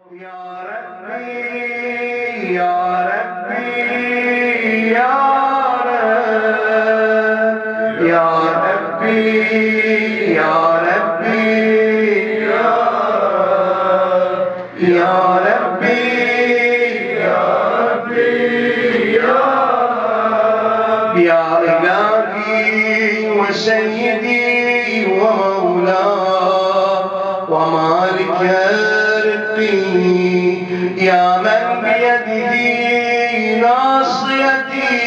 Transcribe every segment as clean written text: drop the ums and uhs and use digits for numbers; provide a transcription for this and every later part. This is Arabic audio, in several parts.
يا ربي يا ربي يا رب يا ربي يا ربي يا رب يا ربي يا ربي يا رب يا إلهي وسيدي ومولاي ومالك يا من بيده ناصيتي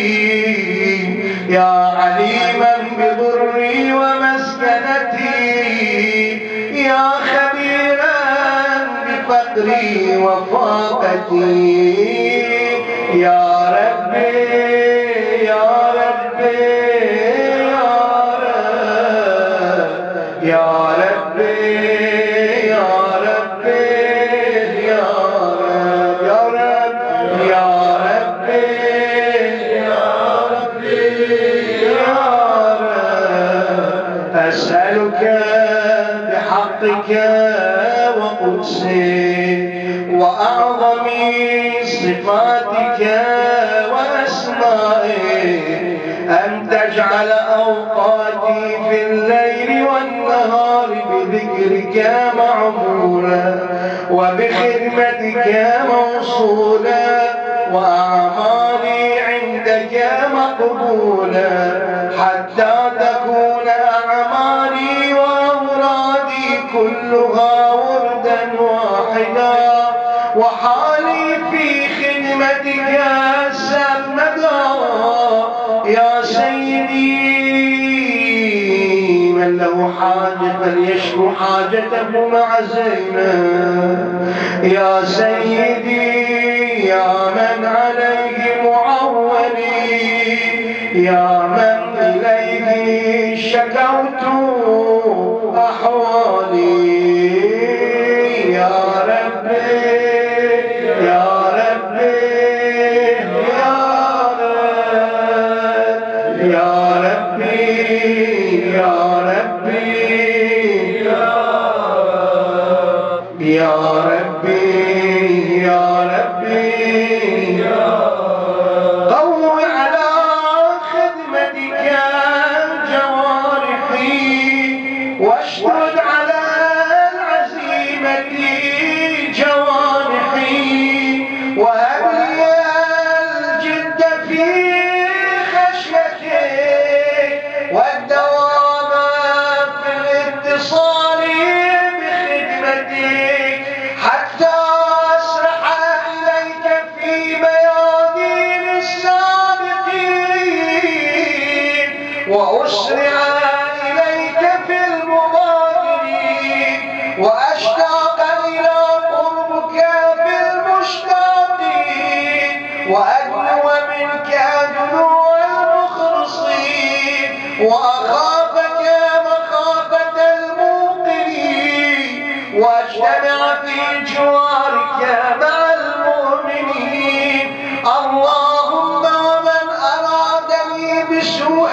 يا عليما بضري ومسكنتي يا خبيرا بفقري وفاقتي يا ربي يا ربي يا ربي يا ربي أسألك بحقك وقدسك وأعظم صفاتك وأسمائك أن تجعل أوقاتي في الليل والنهار بذكرك معمورا وبخدمتك موصولا وأعمالي عندك مقبولا حتى تكون أعمالي وأمرادي كلها وردا واحدا وحالي في خدمتك سرمدا يا سيدي من له حاجة فليشكو حاجته مع زينب يا سيدي يا من عليه معولي يا من إليه شكوت أحوالي يا ربي يا ربي يا رب يا ربي يا ربي يا ربي يا ربي قوم على خدمتك جوارحي واشدد على العزيمة جوارحي وهب لي الجد في خشيتك والدوام في الاتصال بخدمتك حتى أسرح إليك في ميادين السابقين وأسرع إليك في المبادرين وأشتاق إلى قربك في المشتاقين وأدنو منك أدنو المخلصين وأخافك مخافة الموقنين واجتمع في جوارك مع المؤمنين اللهم ومن أرادني بسوء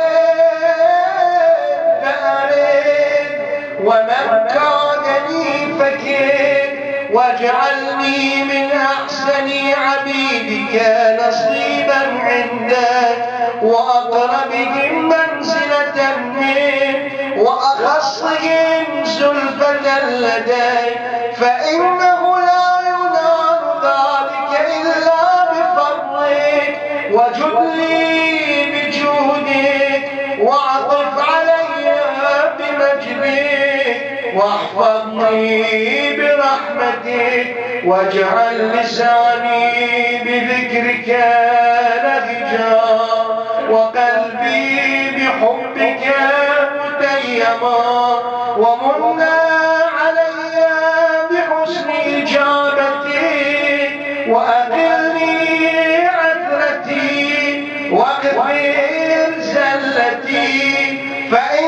فأرد ومن كادني فكد واجعلني من أحسن عبيدك نصيبا عندك وأقربهم منزلة منك وأخصهم زلفة لديك فإنه لا ينال ذلك إلا بفضلك وجد لي بجودك واعطف علي بمجدك واحفظني برحمتك واجعل لساني بذكرك لهجا وقلبي بحبك متيما ومنا علي بحسن إجابتك وأقلني عثرتي واغفر زلتي فإن